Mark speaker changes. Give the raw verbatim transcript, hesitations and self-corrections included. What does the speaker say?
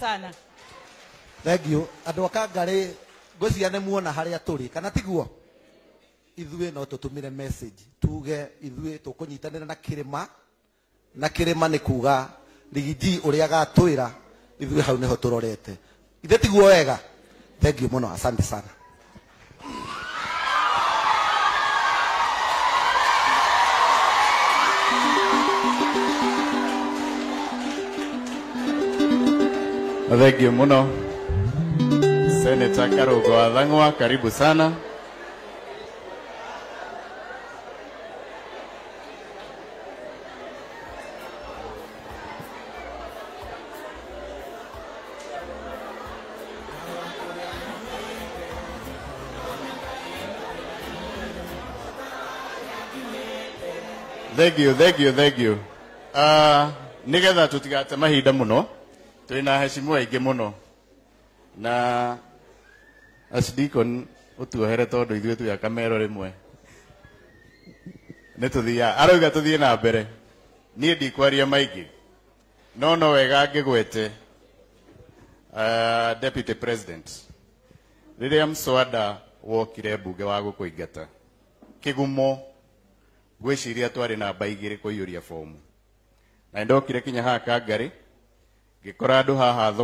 Speaker 1: sana.
Speaker 2: Thank you. Andu akangari ngwiciria ne muona haria turi kana tiguo ithuĩ no tutumire message tuge ithuĩ tukunyitanira na kirima na kirima ni kuga rigiji uria gatwira ithuĩ hau niho turorete ithe tiguo wega. Thank you muno, asante sana.
Speaker 3: Thank you muno. Senator Karungu wa Thangw'a, karibu sana. Thank you, thank you, thank you. Uh, nigetha tutigate mahinda muno. Tuina heshima ingi muno. Na Asdikon utuhere tondu ithuĩ tuya kamero rimwe. Nĩ tuthia arauga tuthie na mbere. Niĩ ndikwaria maingĩ. No no wega ngĩgwete uh, Deputy President. Rĩrĩa mswada wokire mbunge wa gũkũingata. Kĩgumo gwĩciria twarĩ namba igĩrĩ kũiyũria fomu. Na ndokire kinya haha Kangari ngĩkora andũ haha